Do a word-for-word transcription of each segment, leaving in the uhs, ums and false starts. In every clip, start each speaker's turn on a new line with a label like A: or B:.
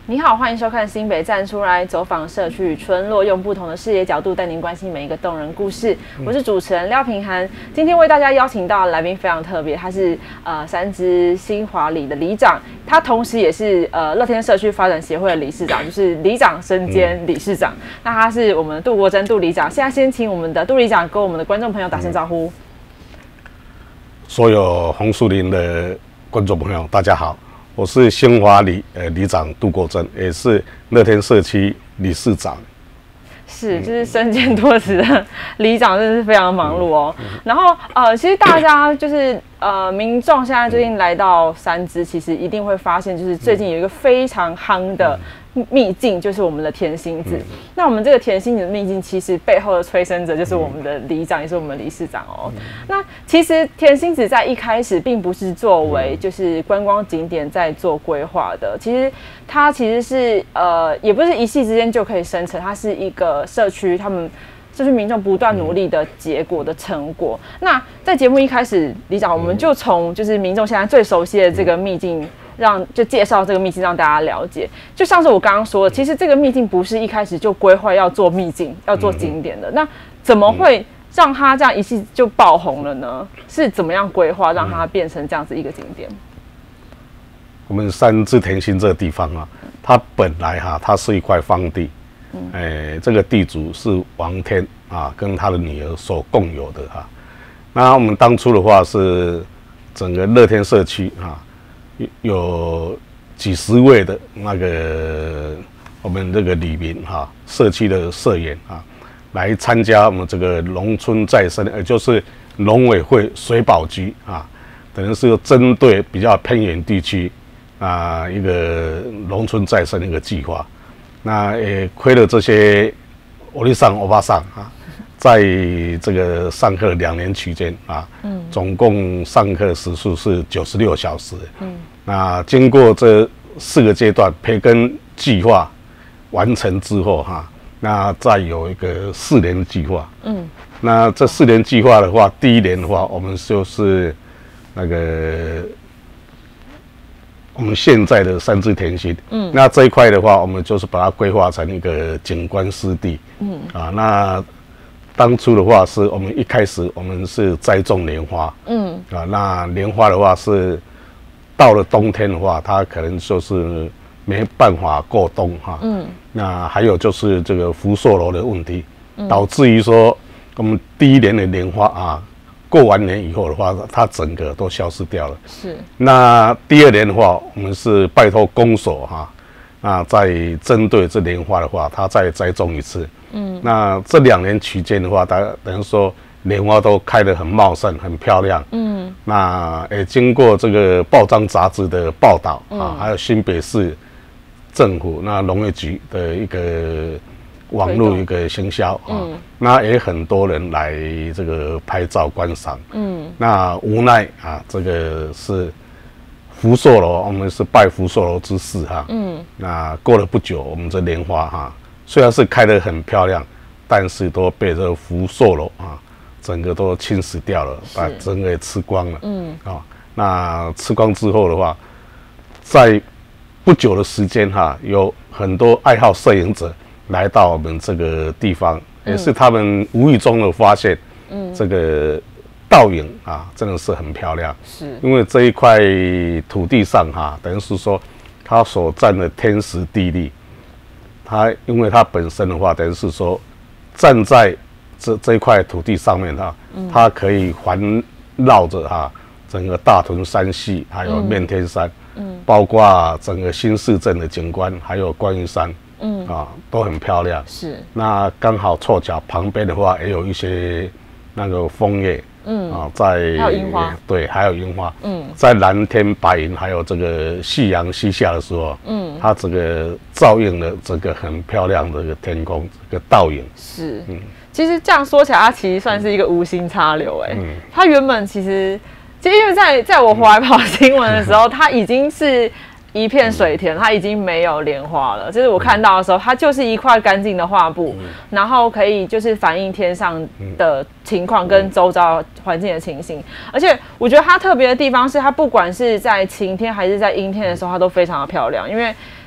A: 你好，欢迎收看新北站出来走访社区与村落，用不同的视野角度带您关心每一个动人故事。我是主持人廖平涵，今天为大家邀请到的来宾非常特别，他是呃三芝新华里的里长，他同时也是呃乐天社区发展协会的理事长，就是里长身兼理事长。嗯、那他是我们的杜国珍杜里长，现在先请我们的杜里长跟我们的观众朋友打声招呼。
B: 所有红树林的观众朋友，大家好。我是新华里呃里长杜国珍，也是乐天社区理事长。
A: 是，就是身兼多职的里长，真的是非常忙碌哦。嗯嗯、然后呃，其实大家就是呃，民众现在最近来到三芝，其实一定会发现，就是最近有一个非常夯的秘境，就是我们的甜心子。嗯、那我们这个甜心子的秘境，其实背后的催生者就是我们的里长，也是我们的理事长哦。嗯、那其实甜心子在一开始并不是作为就是观光景点在做规划的，其实它其实是呃，也不是一夕之间就可以生成，它是一个社区他们。就是民众不断努力的结果的成果。嗯、那在节目一开始，里长我们就从就是民众现在最熟悉的这个秘境，让就介绍这个秘境让大家了解。就像是我刚刚说的，其实这个秘境不是一开始就规划要做秘境、要做景点的。那怎么会让它这样一夕就爆红了呢？是怎么样规划让它变成这样子一个景点？
B: 我们三芝甜心这个地方啊，它本来哈、啊，它是一块荒地。哎、欸，这个地主是王天啊，跟他的女儿所共有的哈、啊。那我们当初的话是整个乐天社区啊，有几十位的那个我们这个里民哈，社区的社员啊，来参加我们这个农村再生，也就是农委会水保局啊，等于是针对比较偏远地区啊一个农村再生的一个计划。那也亏了这些欧丽桑、欧巴桑啊，在这个上课两年期间啊，嗯，总共上课时数是九十六小时。嗯，那经过这四个阶段培根计划完成之后哈、啊，那再有一个四年计划。嗯，那这四年计划的话，第一年的话，我们就是那个。我们现在的三芝甜心，嗯，那这一块的话，我们就是把它规划成一个景观湿地，嗯，啊，那当初的话是我们一开始我们是栽种莲花，嗯，啊，那莲花的话是到了冬天的话，它可能就是没办法过冬哈，嗯，那还有就是这个福寿螺的问题，嗯、导致于说我们第一年的莲花啊。过完年以后的话，它整个都消失掉了。是。那第二年的话，我们是拜托公所哈，那再针对这莲花的话，它再栽种一次。嗯。那这两年期间的话，它等于说莲花都开得很茂盛、很漂亮。嗯。那也经过这个报章杂志的报道啊，嗯、还有新北市政府那农业局的一个。网络一个行销啊，嗯、那也很多人来这个拍照观赏。嗯，那无奈啊，这个是福寿螺，我们是拜福寿螺之祀哈。嗯，那过了不久，我们这莲花哈，虽然是开得很漂亮，但是都被这个福寿螺啊，整个都侵蚀掉了，把整个也吃光了。嗯，啊，那吃光之后的话，在不久的时间哈，有很多爱好摄影者。来到我们这个地方，也是他们无意中的发现，嗯，这个倒影啊，真的是很漂亮。是，因为这一块土地上哈、啊，等于是说，它所占的天时地利，它因为它本身的话，等于是说，站在这这一块土地上面哈、啊，嗯、它可以环绕着哈、啊、整个大屯山系，还有面天山，嗯，包括整个新市镇的景观，还有观音山。嗯啊，都很漂亮。是，那刚好凑巧旁边的话也有一些那个枫叶，嗯啊，在
A: 还有樱花，
B: 对，还有樱花。嗯，在蓝天白云，还有这个夕阳西下的时候，嗯，它这个照映了这个很漂亮的一个天空，这个倒影。是，嗯，
A: 其实这样说起来，它其实算是一个无心插柳、欸，哎、嗯，它原本其实，其实因为在在我回来跑新闻的时候，它已经是。一片水田，它已经没有莲花了。就是我看到的时候，它就是一块干净的画布，嗯、然后可以就是反映天上的情况跟周遭环境的情形。而且我觉得它特别的地方是，它不管是在晴天还是在阴天的时候，它都非常的漂亮。因为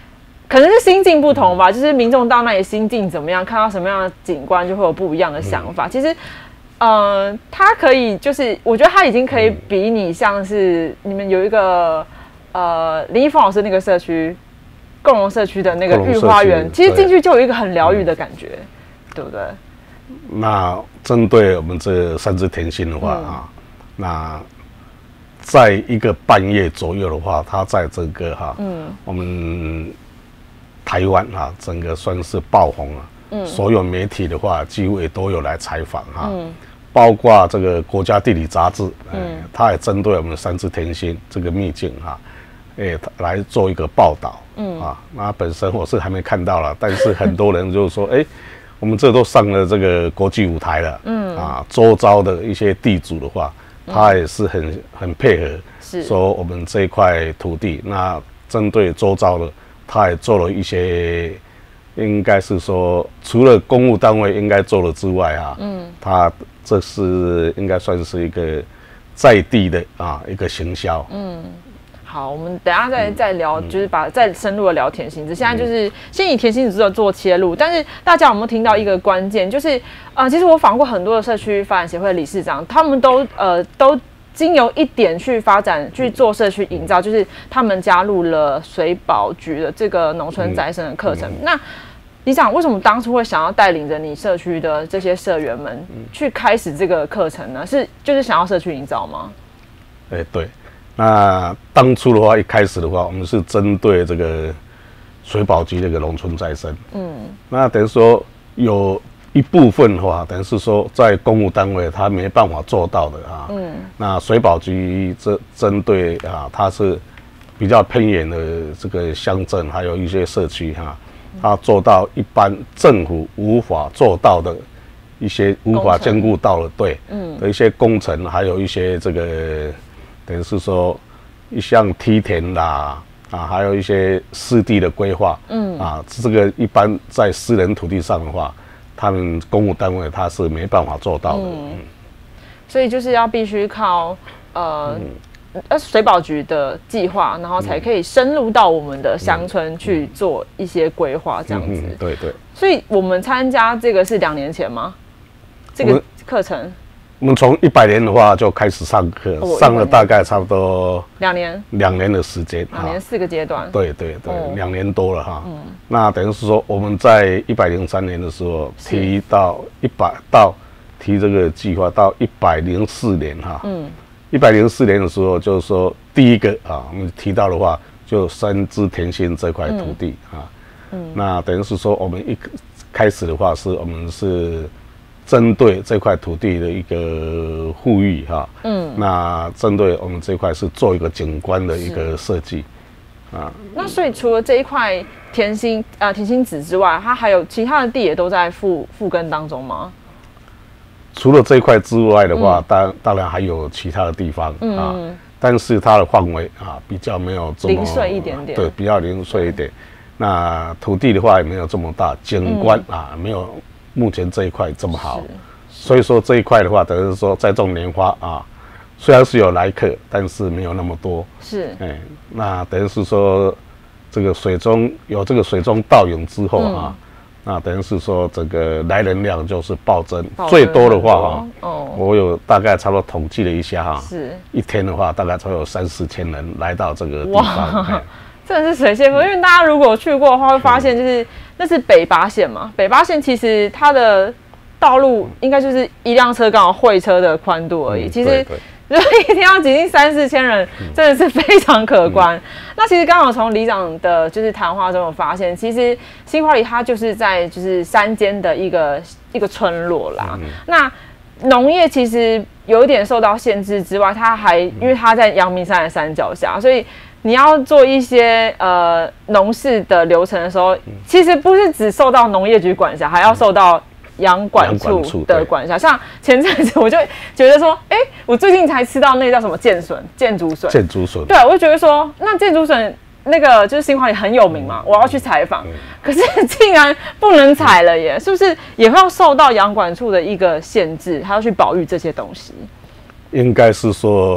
A: 可能是心境不同吧，就是民众到那里心境怎么样，看到什么样的景观就会有不一样的想法。嗯、其实，呃，他可以就是，我觉得他已经可以比你像是你们有一个呃林一峰老师那个社区，共荣社区的那个御花园，其实进去就有一个很疗愈的感觉，嗯、对不对？
B: 那针对我们这三只甜心的话、嗯、啊，那在一个半夜左右的话，它在这个哈、啊，嗯，我们台湾啊，整个算是爆红了。嗯，所有媒体的话，几乎也都有来采访哈。嗯，包括这个国家地理杂志，嗯，它也针对我们三只甜心这个秘境哈，哎，来做一个报道。嗯，啊，那本身我是还没看到了，但是很多人就是说，哎，我们这都上了这个国际舞台了。嗯，啊，周遭的一些地主的话，他也是很很配合，是说我们这一块土地，那针对周遭的。他也做了一些，应该是说，除了公务单位应该做的之外啊，嗯，他这是应该算是一个在地的啊一个行销。嗯，
A: 好，我们等一下再再聊，嗯、就是把再深入的聊甜心子。现在就是先以甜心子做切入，但是大家有没有听到一个关键，就是呃，其实我访过很多的社区发展协会的理事长，他们都呃都。经由一点去发展去做社区营造，就是他们加入了水保局的这个农村再生的课程。嗯嗯、那理事长为什么当初会想要带领着你社区的这些社员们去开始这个课程呢？是就是想要社区营造吗？
B: 哎、欸，对。那当初的话，一开始的话，我们是针对这个水保局这个农村再生。嗯。那等于说有。一部分的话，等于是说在公务单位他没办法做到的啊。嗯。那水保局这针对啊，它是比较偏远的这个乡镇，还有一些社区哈、啊，它做到一般政府无法做到的一些无法兼顾到的对，嗯，的一些工程，还有一些这个等于是说一项梯田啦啊，还有一些湿地的规划，嗯啊，这个一般在私人土地上的话。他们公务单位他是没办法做到的，嗯嗯、
A: 所以就是要必须靠呃呃水保局的计划，然后才可以深入到我们的乡村去做一些规划，这样子。嗯嗯、
B: 对对。
A: 所以我们参加这个是两年前吗？这个课程？
B: 我们从一百年的话就开始上课，哦、上了大概差不多
A: 两年，
B: 两年的时间，
A: 两年四个阶段。
B: 对对对，两、哦、年多了哈。嗯，那等于是说我们在一百零三年的时候提到一百到提这个计划到一百零四年哈。嗯，一百零四年的时候就是说第一个啊，我们提到的话就三只甜心这块土地、嗯、啊。嗯，那等于是说我们一开始的话是我们是。针对这块土地的一个富裕哈，嗯，那针对我们这块是做一个景观的一个设计，啊，
A: 那所以除了这一块甜心呃甜心子之外，它还有其他的地也都在复复耕当中吗？
B: 除了这一块之外的话，当、嗯、当然还有其他的地方、嗯、啊，但是它的范围啊比较没有这么
A: 零碎一点点，
B: 对，比较零碎一点。那土地的话也没有这么大，景观、嗯、啊没有。目前这一块这么好，所以说这一块的话，等于是说在种莲花啊，虽然是有来客，但是没有那么多。是，哎、欸，那等于是说这个水中有这个水中倒影之后啊，嗯、那等于是说这个来人量就是暴增，暴增最多的话哈、哦，我有大概差不多统计了一下哈，是，一天的话大概才有三四千人来到这个地方。
A: 真的是水泄不通，因为大家如果去过的话，会发现就是那是北八线嘛。北八线其实它的道路应该就是一辆车刚好会车的宽度而已。嗯、其实如果一天要挤进三四千人，真的是非常可观。嗯、那其实刚好从里长的就是谈话中有发现，其实新花里它就是在就是山间的一个一个村落啦。嗯、那农业其实有一点受到限制之外，它还因为它在阳明山的山脚下，所以。你要做一些呃农事的流程的时候，其实不是只受到农业局管辖，还要受到养管处的管辖。像前阵子我就觉得说，哎、欸，我最近才吃到那个叫什么剑笋、箭竹笋。
B: 箭竹笋。
A: 对，我就觉得说，那箭竹笋那个就是新花里很有名嘛，我要去采访，可是竟然不能采了耶，是不是也会要受到养管处的一个限制，他要去保育这些东西？
B: 应该是说。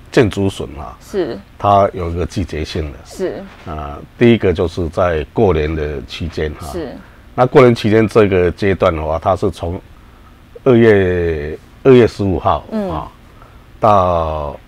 B: 箭竹笋啊，
A: 是
B: 它有一个季节性的，
A: 是
B: 啊、呃，第一个就是在过年的期间哈，
A: 是。
B: 那过年期间这个阶段的话，它是从二月二月十五号嗯啊到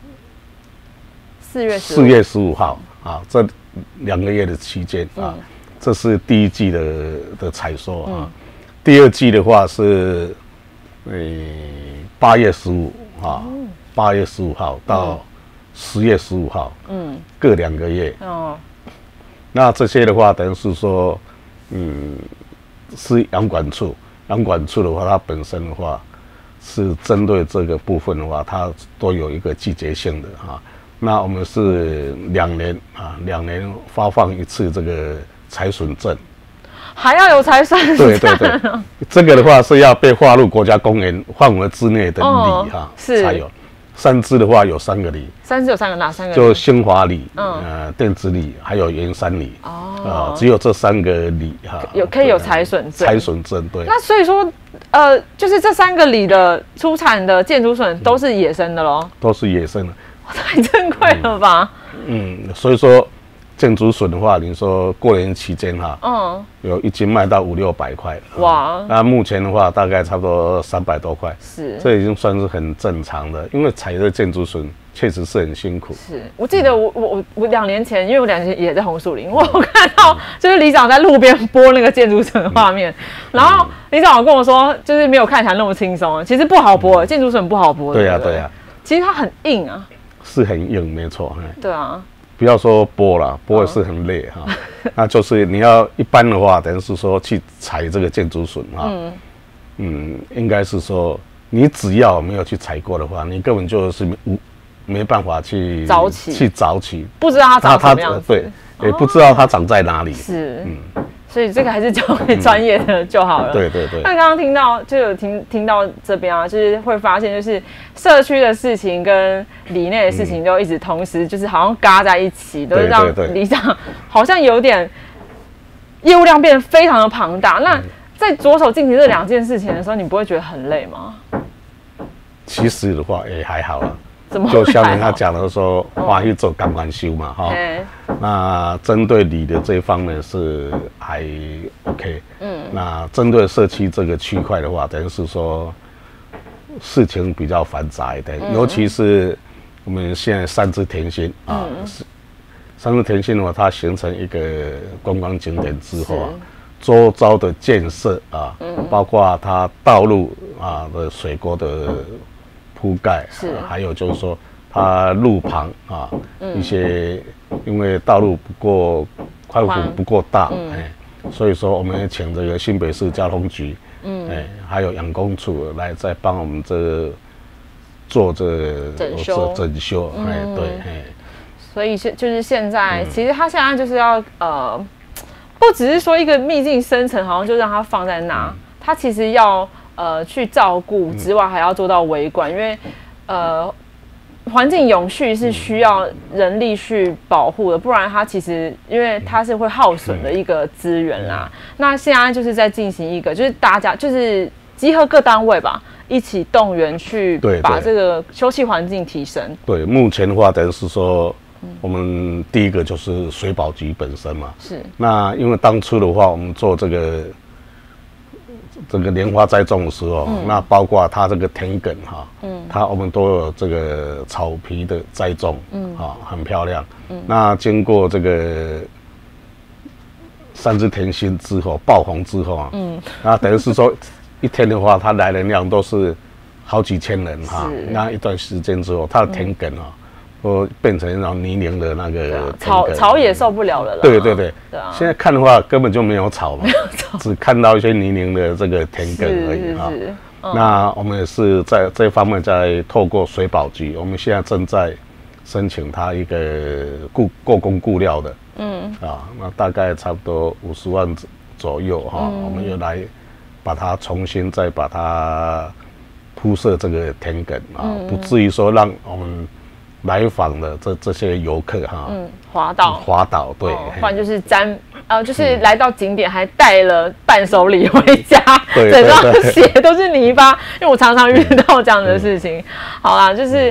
A: 四月
B: 四月十五号啊，这两个月的期间啊，嗯、这是第一季的的采收啊。嗯、第二季的话是，呃，八月十五啊，八、嗯、月十五号到十月十五号，嗯，各两个月。哦，那这些的话，等于是说，嗯，是养管处，养管处的话，它本身的话是针对这个部分的话，它都有一个季节性的哈。那我们是两年啊，两年发放一次这个采笋证，
A: 还要有采笋证。
B: 对对对，这个的话是要被划入国家公园范围之内的里哈，是才有。三支的话有三个里，
A: 三支有三个，哪三个？
B: 就兴华里、嗯、呃电子里，还有圆山里。哦，啊、呃，只有这三个里哈，
A: 有可以有采笋证。
B: 采笋证对。
A: 那所以说，呃，就是这三个里的出产的箭竹笋都是野生的咯、嗯、
B: 都是野生的。
A: 太珍贵了吧？
B: 嗯，嗯所以说箭竹笋的话，你说过年期间哈，嗯，有一斤卖到五六百块，哇！那目前的话，大概差不多三百多块，是，这已经算是很正常的，因为采的箭竹笋确实是很辛苦。
A: 是我记得我我我两年前，因为我两年前也在红树林，我有看到就是里长在路边剥那个箭竹笋的画面，嗯、然后里长有跟我说，就是没有看起来那么轻松，其实不好剥，箭竹笋不好剥。
B: 对呀对呀，
A: 其实它很硬啊。
B: 是很硬，没错。
A: 对啊，
B: 不要说剥了，剥也是很累哈。哦、那就是你要一般的话，等于是说去采这个箭竹笋哈，嗯, 嗯，应该是说你只要没有去采过的话，你根本就是无没办法去
A: 早起，
B: 去早起，
A: 不知道它长什么样子，
B: 对，哦、也不知道它长在哪里。
A: 是，嗯。所以这个还是交给专业的就好了。嗯、
B: 对对对。
A: 那刚刚听到就有听听到这边啊，就是会发现，就是社区的事情跟里内的事情就一直同时，就是好像嘎在一起，都是让里长好像有点业务量变得非常的庞大。那在着手进行这两件事情的时候，你不会觉得很累吗？
B: 其实的话也还好啊。就像他讲的说，花去做钢管修嘛，哈、哦。那针对里的这一方面是还 OK。嗯。那针对社区这个区块的话，等于是说事情比较繁杂一点，嗯、尤其是我们现在三支甜心啊，嗯、三支甜心的话，它形成一个观光景点之后啊，周遭的建设啊，嗯、包括它道路啊的水沟的铺盖，是，还有就是说它路旁啊、嗯、一些，因为道路不过宽幅不够大，嗯、哎，所以说我们请这个新北市交通局，嗯，哎，还有养工处来再帮我们这个做这
A: 整修
B: 整修，嗯、哎，对，哎，
A: 所以是就是现在，嗯、其实它现在就是要呃，不只是说一个秘境深层，好像就让它放在那，嗯、它其实要。呃，去照顾之外，还要做到维管，因为呃，环境永续是需要人力去保护的，不然它其实因为它是会耗损的一个资源啦。那现在就是在进行一个，就是大家就是集合各单位吧，一起动员去把这个休憩环境提升。
B: 对，目前的话，等于是说，我们第一个就是水保局本身嘛。是。那因为当初的话，我们做这个。这个莲花栽种的时候，嗯、那包括它这个田埂哈，嗯，它我们都有这个草皮的栽种，嗯，啊，很漂亮。嗯，那经过这个三支甜心之后爆红之后啊，嗯，那等于是说一天的话，它来人量都是好几千人哈。那一段时间之后，它的田埂啊。都变成那种泥泞的那个
A: 草，草也受不了了啦。
B: 对对对，对啊。现在看的话，根本就没有草嘛，只看到一些泥泞的这个田埂而已哈。嗯、那我们也是在这方面在透过水保局，我们现在正在申请它一个雇购工雇料的，嗯啊，那大概差不多五十万左右哈，嗯、我们又来把它重新再把它铺设这个田埂啊，嗯、不至于说让我们。来访的这这些游客哈，嗯，
A: 滑倒，
B: 滑倒，对，
A: 不然就是沾，呃，就是来到景点还带了伴手礼回家，
B: 对，
A: 整双鞋都是泥巴，因为我常常遇到这样的事情。好啦，就是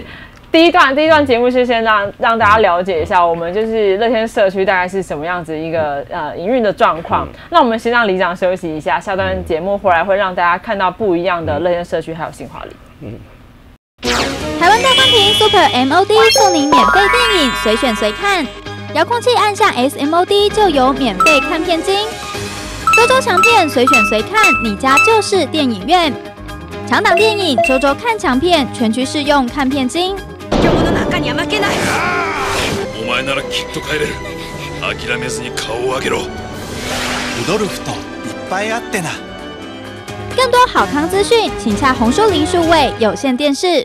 A: 第一段第一段节目是先让让大家了解一下，我们就是乐天社区大概是什么样子一个呃营运的状况。嗯、那我们先让里长休息一下，下段节目回来会让大家看到不一样的乐天社区还有新华里。嗯。
C: 台湾大宽屏 Super M O D 送您免费电影随选随看，遥控器按下 S M O D 就有免费看片金。周周强片随选随看，你家就是电影院。强档電影、周周看強片，全區適用看片金。今日の中には負けない。
D: お前ならきっと帰れる。諦めずに顔を上げろ。ルドルフといっぱいあってな。
C: 更多好康資訊，請洽紅樹林數位有線電視。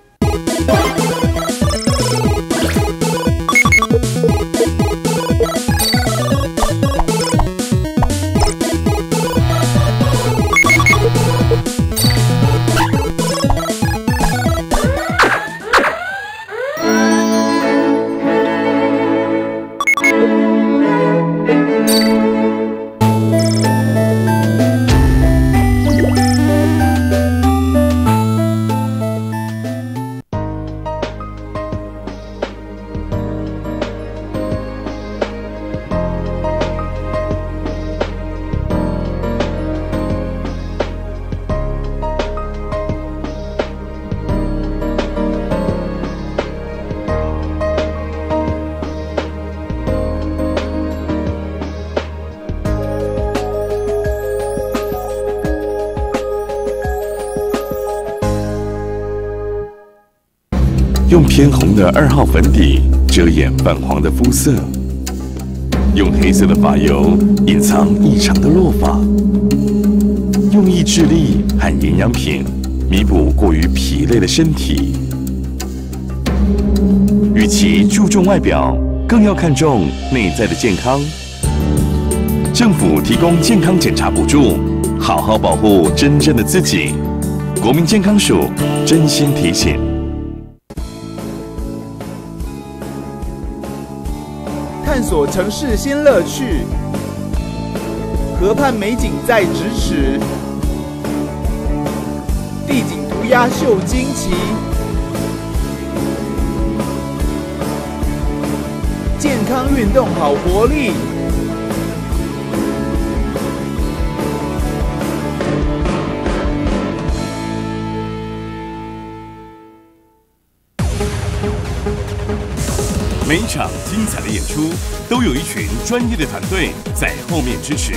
E: 用偏红的二号粉底遮掩泛黄的肤色，用黑色的发油隐藏异常的落发，用意志力和营养品弥补过于疲累的身体。与其注重外表，更要看重内在的健康。政府提供健康检查补助，好好保护真正的自己。国民健康署真心提醒。
F: 探索城市新乐趣，河畔美景在咫尺，地景涂鸦秀惊奇，健康运动好活力。
E: 每一场精彩的演出，都有一群专业的团队在后面支持。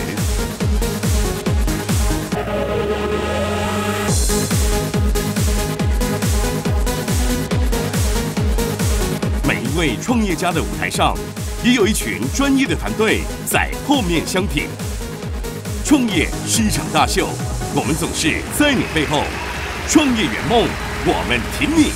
E: 每一位创业家的舞台上，也有一群专业的团队在后面相挺。创业是一场大秀，我们总是在你背后。创业圆梦，我们挺你。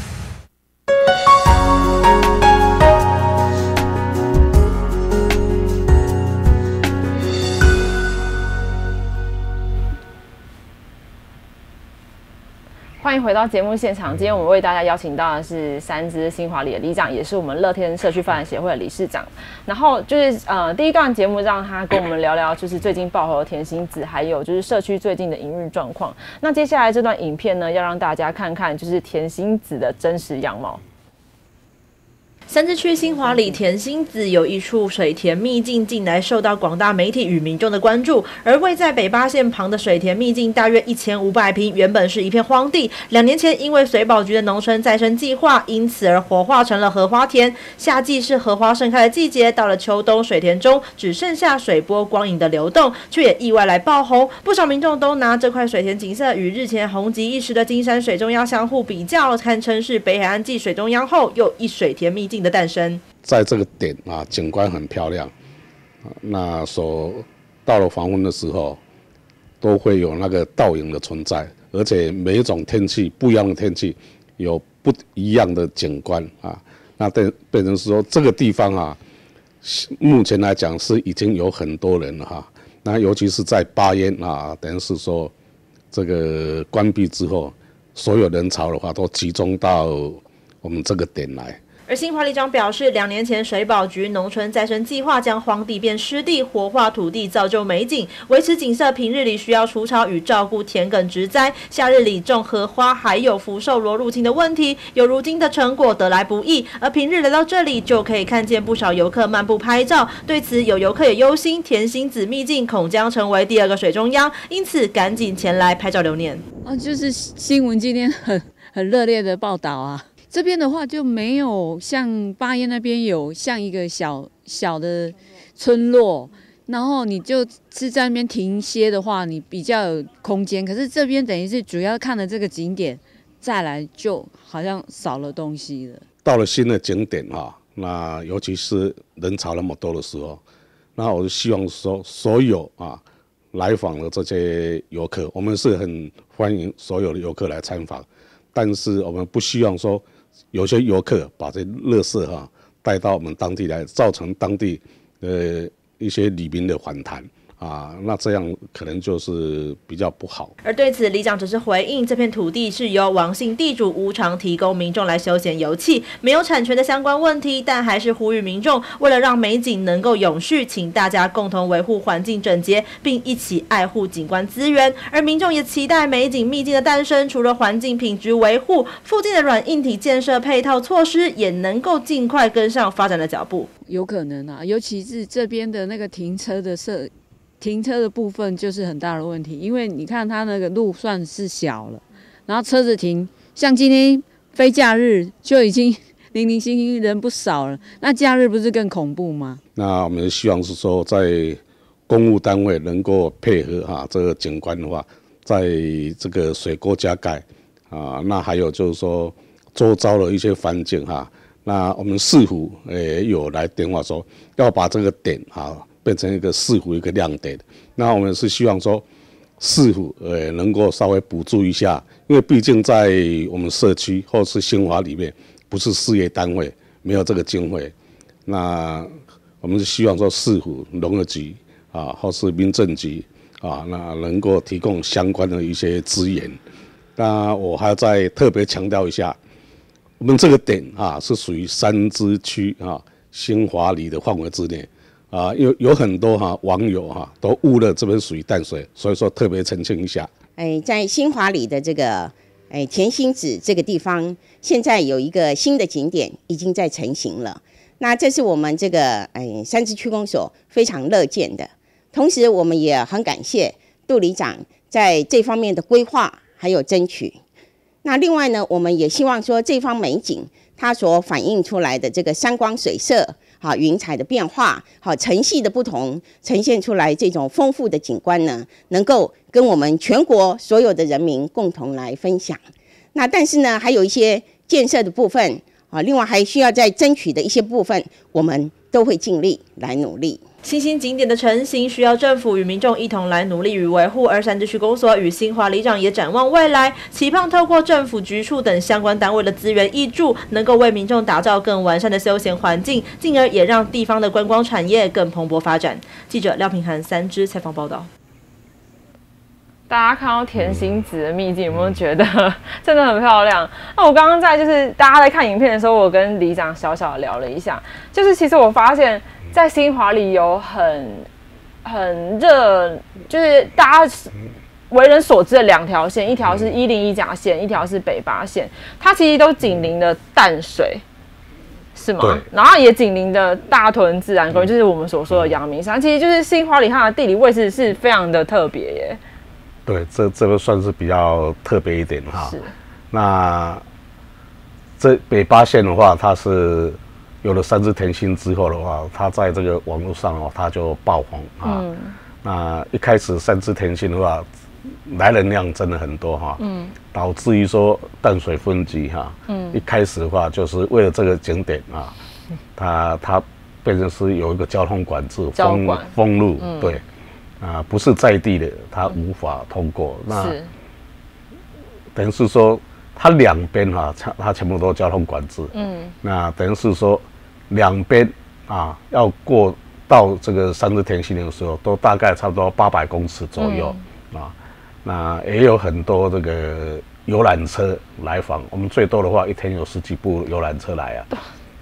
A: 欢迎回到节目现场。今天我们为大家邀请到的是三芝新华里的里长，也是我们乐天社区发展协会的理事长。然后就是呃，第一段节目让他跟我们聊聊，就是最近爆红的甜心子，还有就是社区最近的营运状况。那接下来这段影片呢，要让大家看看就是甜心子的真实样貌。
G: 三芝区新华里甜心子有一处水田秘境，近来受到广大媒体与民众的关注。而位在北八线旁的水田秘境，大约一千五百坪，原本是一片荒地。两年前，因为水保局的农村再生计划，因此而活化成了荷花田。夏季是荷花盛开的季节，到了秋冬，水田中只剩下水波光影的流动，却也意外来爆红。不少民众都拿这块水田景色与日前红极一时的金山水中央相互比较，堪称是北海岸继水中央后又一水田秘境的诞生。
B: 在这个点啊，景观很漂亮，那所到了黄昏的时候，都会有那个倒影的存在，而且每一种天气不一样的天气，有不一样的景观啊。那变变成说这个地方啊，目前来讲是已经有很多人了哈。那尤其是在八烟啊，等于是说这个关闭之后，所有人潮的话都集中到我们这个点来。
G: 而新华里长表示，两年前水保局农村再生计划将荒地变湿地，活化土地，造就美景，维持景色。平日里需要除草与照顾田埂植栽，夏日里种荷花，还有福寿螺入侵的问题，有如今的成果得来不易。而平日来到这里，就可以看见不少游客漫步拍照。对此，有游客也忧心，甜心子秘境恐将成为第二个水中央，因此赶紧前来拍照留念。
H: 哦，就是新闻今天很很热烈的报道啊。这边的话就没有像八烟那边有像一个小小的村落，然后你就是在那边停歇的话，你比较有空间。可是这边等于是主要看了这个景点，再来就好像少了东西了。
B: 到了新的景点啊，那尤其是人潮那么多的时候，那我就希望说所有啊来访的这些游客，我们是很欢迎所有的游客来参访，但是我们不希望说。有些游客把这垃圾哈、啊、带到我们当地来，造成当地呃一些里民的反弹啊，那这样可能就是比较不好。
G: 而对此，里长只是回应，这片土地是由王姓地主无偿提供民众来休闲游憩，没有产权的相关问题，但还是呼吁民众为了让美景能够永续，请大家共同维护环境整洁，并一起爱护景观资源。而民众也期待美景秘境的诞生，除了环境品质维护，附近的软硬体建设配套措施也能够尽快跟上发展的脚步。
H: 有可能啊，尤其是这边的那个停车的设。停车的部分就是很大的问题，因为你看它那个路算是小了，然后车子停，像今天非假日就已经零零星星人不少了，那假日不是更恐怖吗？
B: 那我们希望是说，在公务单位能够配合哈、啊、这个景观的话，在这个水沟加盖啊，那还有就是说周遭的一些环境哈、啊，那我们市府也有来电话说要把这个点啊。变成一个市府一个亮点，那我们是希望说市府呃能够稍微补助一下，因为毕竟在我们社区或是新华里面不是事业单位，没有这个经费，那我们是希望说市府、农业局啊或是民政局啊，那能够提供相关的一些资源。那我还要再特别强调一下，我们这个点啊是属于三芝区啊新华里的范围之内。啊，有有很多哈、啊、网友哈、啊、都误了这边属于淡水，所以说特别澄清一下。
I: 哎，在新华里的这个哎甜心子这个地方，现在有一个新的景点已经在成型了。那这是我们这个哎三芝区公所非常乐见的，同时我们也很感谢杜里长在这方面的规划还有争取。那另外呢，我们也希望说这方美景它所反映出来的这个山光水色。好，云彩的变化，好，层系的不同，呈现出来这种丰富的景观呢，能够跟我们全国所有的人民共同来分享。那但是呢，还有一些建设的部分，啊，另外还需要再争取的一些部分，我们都会尽力来努力。
G: 新兴景点的成型需要政府与民众一同来努力与维护，而三芝区公所与新华里长也展望未来，期盼透过政府局处等相关单位的资源挹注，能够为民众打造更完善的休闲环境，进而也让地方的观光产业更蓬勃发展。记者廖品涵三芝采访报道。
A: 大家看到甜心子的秘境，有没有觉得真的很漂亮？那我刚刚在就是大家在看影片的时候，我跟里长小小聊了一下，就是其实我发现，在新华里有很很热，就是大家为人所知的两条线，一条是一零一甲线，一条是北八线，它其实都紧邻的淡水。是吗？然后也紧邻的大屯自然公园，就是我们所说的阳明山。其实就是新华里它的地理位置是非常的特别耶。
B: 对，这这个算是比较特别一点哈。是。那这北八线的话，它是有了三芝甜心之后的话，它在这个网络上哦，它就爆红啊。嗯。那一开始三芝甜心的话，来人量真的很多哈。嗯。导致于说淡水分局哈，嗯，一开始的话就是为了这个景点啊，它它变成是有一个交通管制，封封路，嗯、对。啊，不是在地的，它无法通过。那等于是说，它两边哈，它它全部都交通管制。嗯。那等于是说，两边啊，要过到这个三芝甜心的时候，都大概差不多八百公尺左右、嗯、啊。那也有很多这个游览车来访，我们最多的话一天有十几部游览车来啊。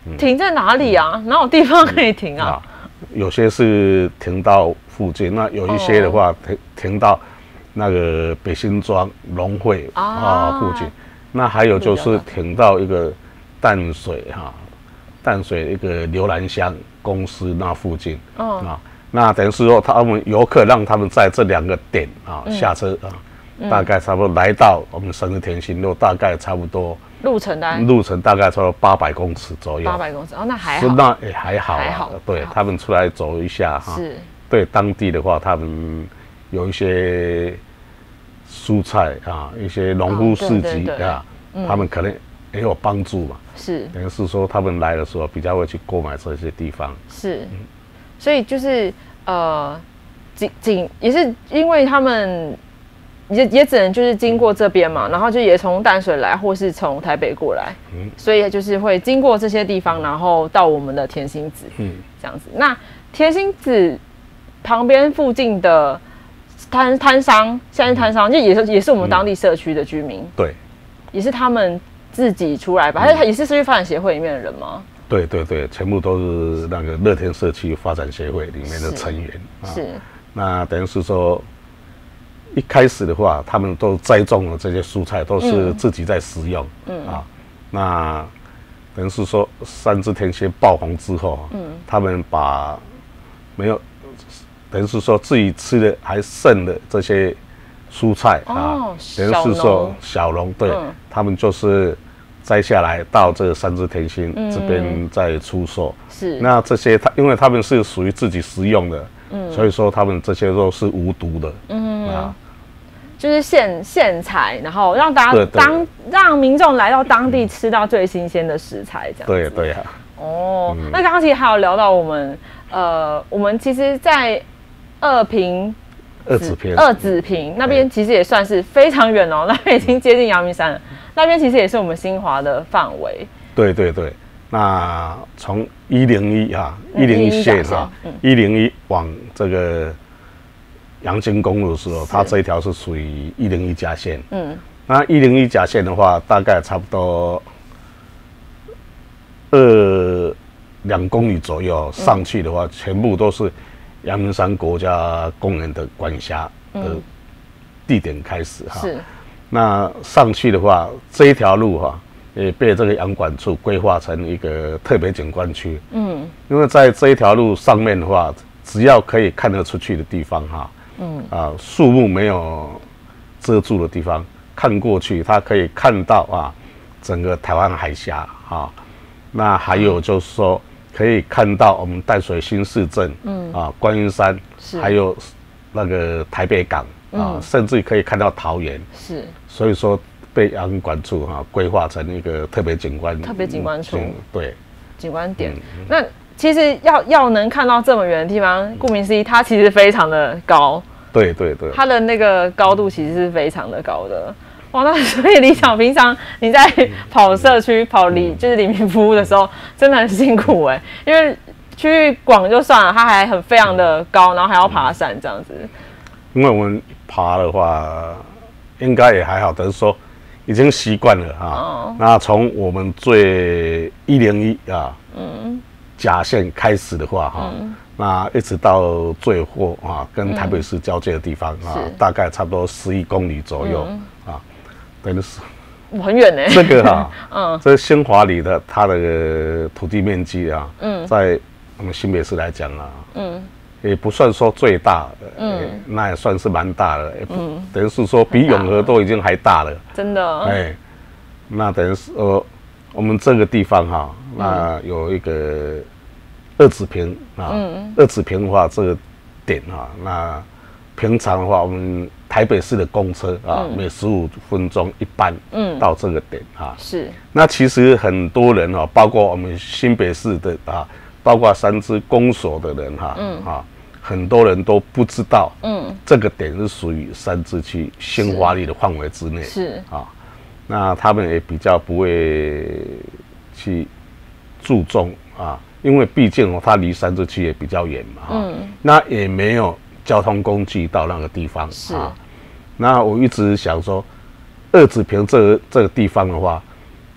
A: 停在哪里啊？哪有地方可以停啊？
B: 有些是停到附近，那有一些的话停、哦、停到那个北新庄农会啊、啊附近，那还有就是停到一个淡水哈、啊、淡水一个刘兰香公司那附近、哦、啊，那等于是说他们游客让他们在这两个点啊、嗯、下车啊、嗯，大概差不多来到我们三芝田心路，大概差不多。
A: 路程大概
B: 路程大概差不多八百公尺左右，
A: 八百公尺哦，那还好，
B: 那也、欸、还好、啊，
A: 还好，
B: 对他们出来走一下哈，
A: 是，
B: 对当地的话，他们有一些蔬菜啊，一些农夫市集、哦、对对对啊、嗯，他们可能也有帮助嘛，
A: 是，
B: 等于是说他们来的时候比较会去购买这些地方，
A: 是，嗯、所以就是呃，仅仅也是因为他们。也也只能就是经过这边嘛，然后就也从淡水来，或是从台北过来，嗯，所以就是会经过这些地方，然后到我们的田心子，嗯，这样子。那田心子旁边附近的摊摊商，现在摊商就也是也是我们当地社区的居民，
B: 嗯、对，
A: 也是他们自己出来吧？还、嗯、是也是社区发展协会里面的人吗？
B: 对对对，全部都是那个乐天社区发展协会里面的成员，是，啊、是那等于是说。一开始的话，他们都栽种了这些蔬菜，都是自己在食用，嗯啊，那等于是说三芝田心爆红之后，嗯，他们把没有，等于是说自己吃的还剩的这些蔬菜、哦、啊，等于是说小农对、嗯，他们就是摘下来到这个三芝田心这边再出售，是、嗯，那这些他因为他们是属于自己食用的。嗯，所以说他们这些都是无毒的，嗯啊，
A: 就是现现采，然后让大家当让民众来到当地吃到最新鲜的食材，这样子。
B: 对对啊。
A: 哦，嗯、那刚刚其实还有聊到我们，呃，我们其实，在二平、
B: 二子坪、
A: 二子坪那边其实也算是非常远哦，那边已经接近阳明山了，那边其实也是我们新华的范围。
B: 对对对。那从一零一啊，一零一线哈，一零一往这个阳金公路的时候，它这一条是属于一零一甲线。嗯，那一零一甲线的话，大概差不多二两公里左右上去的话，嗯、全部都是阳明山国家公园的管辖的地点开始哈。是，那上去的话，这一条路哈。也被这个阳管处规划成一个特别景观区。嗯，因为在这一条路上面的话，只要可以看得出去的地方哈，嗯啊，树木没有遮住的地方，看过去，它可以看到啊，整个台湾海峡啊。那还有就是说，可以看到我们淡水新市镇，嗯啊，观音山，还有那个台北港啊，嗯、甚至可以看到桃园。是，所以说。被阳管处哈规划成一个特别景观，
A: 特别景观处，嗯、
B: 对，
A: 景观点。嗯、那其实要要能看到这么远的地方，顾名思义，它其实非常的高。
B: 对对对，
A: 它的那个高度其实是非常的高的。哇，那所以理想平常你在跑社区、跑里就是里民服务的时候，真的很辛苦哎、欸，因为区域广就算了，它还很非常的高，然后还要爬山这样子。
B: 因为我们爬的话，应该也还好，但是说。已经习惯了哈、啊哦，那从我们最一零一啊，嗯，甲线开始的话哈、啊嗯，那一直到最后啊，跟台北市交界的地方啊，嗯、大概差不多十一公里左右、嗯、啊，等于是
A: 很远呢。
B: 这个哈、啊，嗯，这新华里的它的土地面积啊，嗯，在我们新北市来讲啊，嗯。也不算说最大的，嗯，那也算是蛮大的，嗯，等于是说比永和都已经还大了，
A: 真的，哎，
B: 那等于是呃，我们这个地方哈，那有一个二子坪啊，嗯，二子坪的话，这个点哈，那平常的话，我们台北市的公车啊，嗯、每十五分钟一班，嗯，到这个点啊，是，那其实很多人哈，包括我们新北市的啊。包括三芝公所的人哈，嗯啊，很多人都不知道，嗯，这个点是属于三芝区新华里的范围之内，是啊，那他们也比较不会去注重啊，因为毕竟哦，它离三芝区也比较远嘛，嗯，那也没有交通工具到那个地方，是啊，那我一直想说，二子坪这个这个地方的话，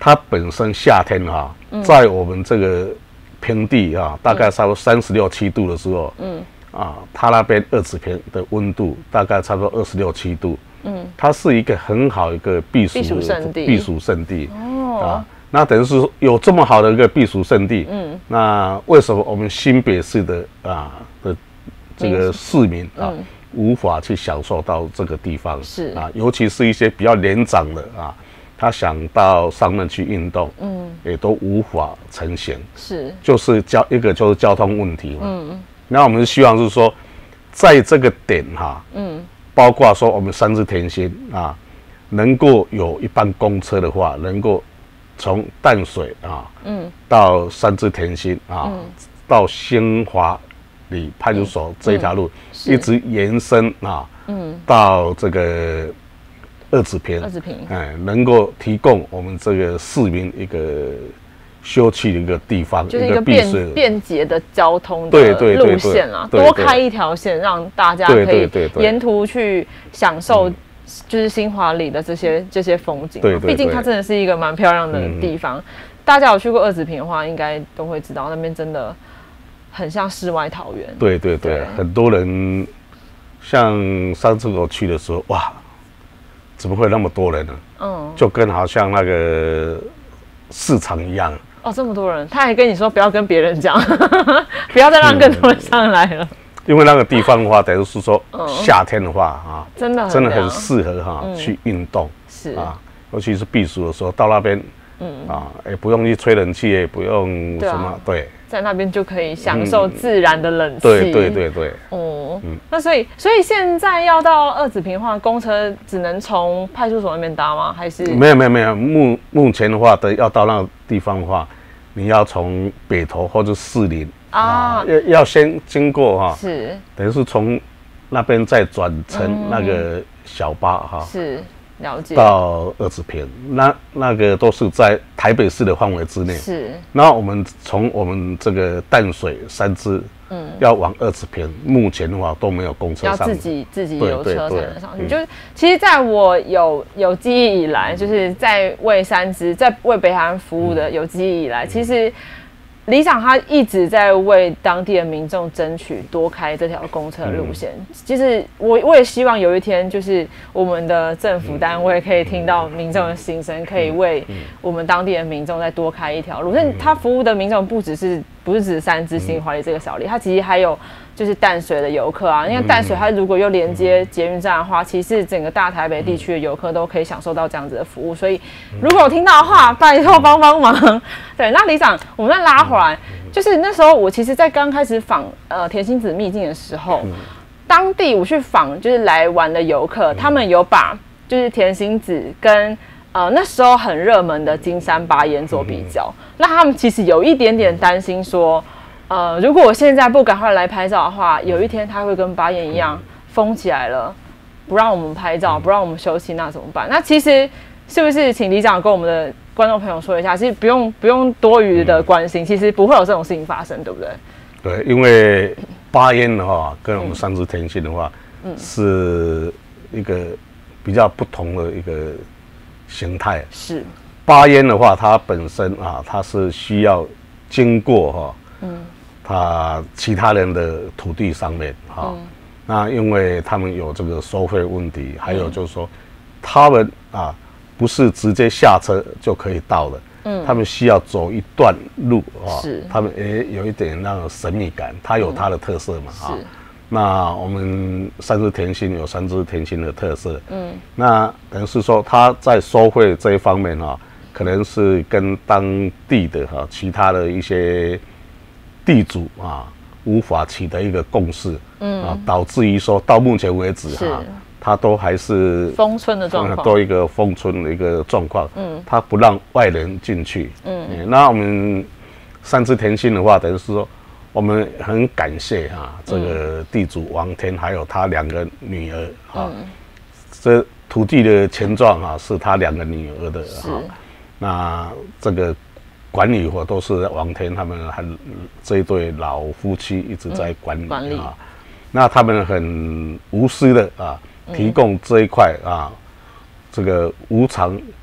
B: 它本身夏天哈、啊，在我们这个平地啊，大概差不多三十六七度的时候，嗯，啊，它那边二子坪的温度大概差不多二十六七度，嗯，它是一个很好一个避暑
A: 避暑胜地，
B: 避暑胜地哦啊。那等于是有这么好的一个避暑胜地，嗯，那为什么我们新北市的啊的这个市民啊、嗯、无法去享受到这个地方？是啊，尤其是一些比较年长的啊，他想到上面去运动，嗯，也都无法成行。是，就是交一个就是交通问题嘛，嗯，那我们希望是说，在这个点哈、啊，嗯，包括说我们三芝甜心啊，能够有一班公车的话，能够从淡水啊，嗯，到三芝甜心啊，嗯、到兴华里派出所这一条路，嗯、一直延伸啊，嗯，到这个二子坪，二子坪，哎，能够提供我们这个市民一个休憩的一个地方，
A: 就是一个便便捷的交通的路线啊，多开一条线，让大家可以沿途去享受。嗯就是新华里的这些这些风景，对，毕竟它真的是一个蛮漂亮的地方。嗯、大家有去过二子坪的话，应该都会知道那边真的很像世外桃源。
B: 对对 对, 对，很多人像上次我去的时候，哇，怎么会那么多人呢？嗯，就跟好像那个市场一样。
A: 哦，这么多人，他还跟你说不要跟别人讲，不要再让更多人上来了。嗯，
B: 因为那个地方的话，等于是说夏天的话啊，
A: 真的
B: 真的很适合哈、啊嗯、去运动，是啊，尤其是避暑的时候，到那边，嗯啊，也不用去吹冷气，也不用什么，对，啊、
A: 对，在那边就可以享受自然的冷气，
B: 对对对对，
A: 哦，嗯，那所以所以现在要到二子坪的话，公车只能从派出所那边搭吗？还是
B: 没有没有没有，目目前的话，的要到那个地方的话，你要从北投或者士林。啊，要要先经过哈、啊，是等于是从那边再转乘那个小巴哈、啊，
A: 是了解
B: 到二子坪，那那个都是在台北市的范围之内。是，那我们从我们这个淡水三芝，嗯，要往二子坪，目前的话都没有公车上，
A: 要自己自己有车才能上去。就是其实，在我有有记忆以来，就是在为三芝在为北海岸服务的有记忆以来，其实。里长他一直在为当地的民众争取多开这条公车路线。嗯、其实我我也希望有一天，就是我们的政府单位可以听到民众的心声，可以为我们当地的民众再多开一条路。所以他服务的民众不只是不是指三芝新华里这个小里，他其实还有就是淡水的游客啊。因为淡水它如果又连接捷运站的话，其实整个大台北地区的游客都可以享受到这样子的服务。所以如果有听到的话，拜托帮帮忙。对，那里长，我们再拉回来，就是那时候我其实，在刚开始访呃甜心子秘境的时候，当地我去访就是来玩的游客，他们有把就是甜心子跟呃那时候很热门的金山八烟做比较，那他们其实有一点点担心说。呃，如果我现在不赶快来拍照的话，有一天它会跟八烟一样封起来了，不让我们拍照，不让我们休息，那怎么办？那其实是不是请里长跟我们的观众朋友说一下，其实不用不用多余的关心，其实不会有这种事情发生，对不对？
B: 对，因为八烟的话跟我们三芝甜心的话，嗯，是一个比较不同的一个形态。是八烟的话，它本身啊，它是需要经过哈、啊，嗯。他其他人的土地上面哈、嗯，那因为他们有这个收费问题，还有就是说，他们啊不是直接下车就可以到的，嗯，他们需要走一段路啊，是，他们也有一点那种神秘感，它有它的特色嘛，啊、嗯，那我们三芝甜心有三芝甜心的特色，嗯，那等于是说他在收费这一方面啊，可能是跟当地的哈、啊、其他的一些。地主啊，无法取得一个共识，嗯啊，导致于说到目前为止哈、啊，它都还是
A: 封村的状况，
B: 都一个封村的一个状况，嗯，它不让外人进去，嗯，嗯那我们三芝甜心的话，等于是说，我们很感谢哈、啊，这个地主王天还有他两个女儿啊，嗯、这土地的钱状啊是他两个女儿的哈、啊，那这个。管理活都是王天他们很这一对老夫妻一直在管理、嗯、管理啊，那他们很无私的啊，提供这一块啊，这个无偿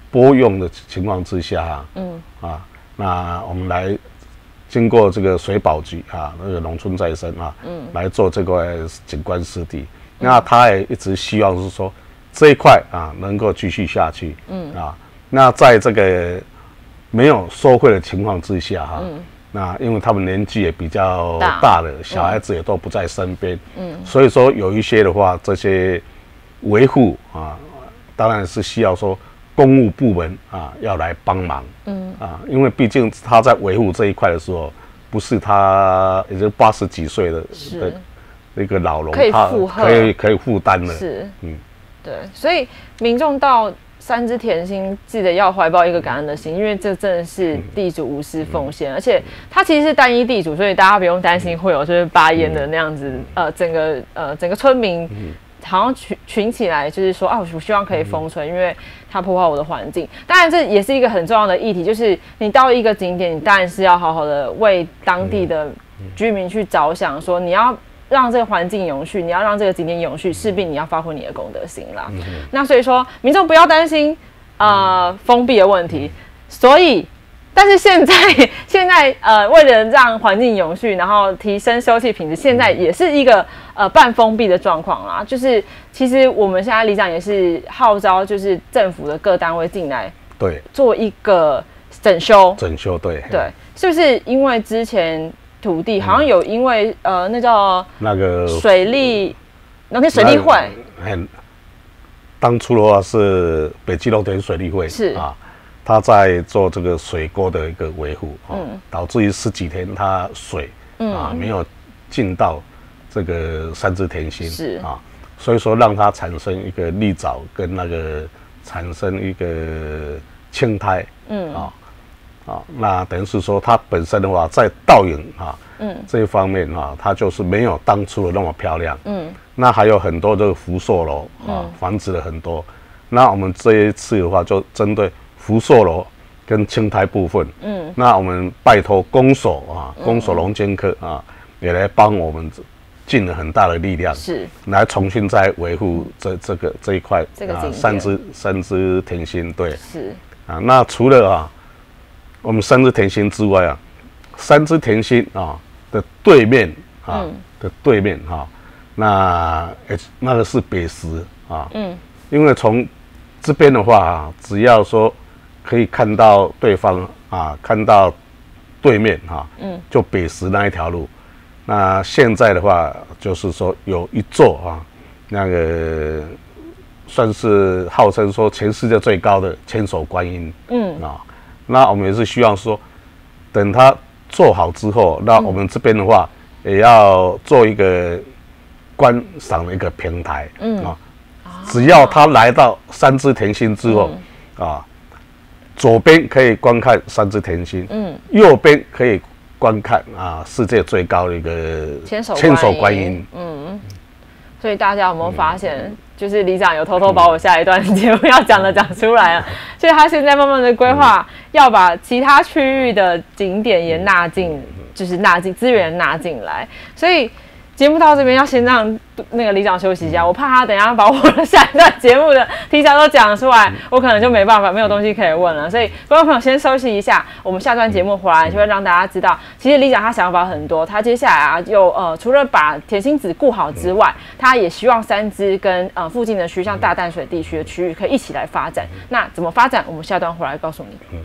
B: 拨用的情况之下啊，嗯啊，那我们来经过这个水保局啊，那个农村再生啊，嗯，来做这块景观湿地。那他也一直希望是说这一块啊能够继续下去，嗯啊，那在这个没有收贿的情况之下哈，嗯，那因为他们年纪也比较大了，小孩子也都不在身边，嗯，所以说有一些的话，这些维护啊，当然是需要说公务部门啊要来帮忙，嗯啊，因为毕竟他在维护这一块的时候，不是他也就八十几岁的的一个老农，
A: 可以负荷，
B: 可以可以负担的，
A: 是，嗯，对，所以民众到三芝甜心记得要怀抱一个感恩的心，因为这真的是地主无私奉献，嗯、而且它其实是单一地主，所以大家不用担心会有就是巴烟的那样子，嗯、呃，整个呃整个村民。嗯好像群群起来，就是说啊，我希望可以封村，因为它破坏我的环境。当然，这也是一个很重要的议题，就是你到一个景点，你当然是要好好的为当地的居民去着想，说你要让这个环境永续，你要让这个景点永续，势必你要发挥你的公德心啦。嗯、那所以说，民众不要担心呃封闭的问题，所以。但是现在，现在呃，为了让环境永续，然后提升休憩品质，现在也是一个呃半封闭的状况啦。就是其实我们现在里长也是号召，就是政府的各单位进来，对，做一个整修。
B: 整修，对
A: 对，是不是因为之前土地好像有因为、嗯、呃那叫
B: 那个
A: 水利，农田水利会，
B: 很当初的话是北基农田水利会
A: 是
B: 啊。他在做这个水沟的一个维护，哦，嗯、导致于十几天它水、嗯、啊没有进到这个三芝甜心，是啊，所以说让它产生一个利藻跟那个产生一个青苔，嗯啊啊，那等于是说它本身的话在倒影啊，嗯这一方面啊，它就是没有当初的那么漂亮，嗯，那还有很多的福寿楼啊，嗯、繁殖了很多，那我们这一次的话就针对。福寿楼跟青苔部分，嗯，那我们拜托公所啊，公所农监科啊，也来帮我们尽了很大的力量，是来重新再维护这这个这一块
A: 这个
B: 啊三芝三芝甜心，对，是啊，那除了啊我们三芝甜心之外啊，三芝甜心啊的对面啊、嗯、的对面哈、啊，那那个是北石啊，嗯，因为从这边的话啊，只要说。可以看到对方啊，看到对面哈、啊，嗯，就北石那一条路。那现在的话，就是说有一座啊，那个算是号称说全世界最高的千手观音，嗯啊，那我们也是希望说，等它做好之后，那我们这边的话，也要做一个观赏的一个平台，嗯啊，只要他来到三芝甜心之后，嗯、啊。左边可以观看三芝甜心，嗯，右边可以观看啊世界最高的一个
A: 千手
B: 千手观音，
A: 嗯，所以大家有没有发现，嗯、就是里长有偷偷把我下一段节目要讲的讲出来了，所以他现在慢慢的规划，要把其他区域的景点也纳进，就是纳进资源纳进来，所以。节目到这边要先让那个里长休息一下，我怕他等一下把我的下一段节目的题材都讲出来，我可能就没办法，没有东西可以问了。所以观众朋友先休息一下，我们下段节目回来就会让大家知道，其实里长他想法很多，他接下来啊又呃除了把甜心子顾好之外，他也希望三芝跟呃附近的区，像大淡水地区的区域可以一起来发展。那怎么发展？我们下段回来告诉你。嗯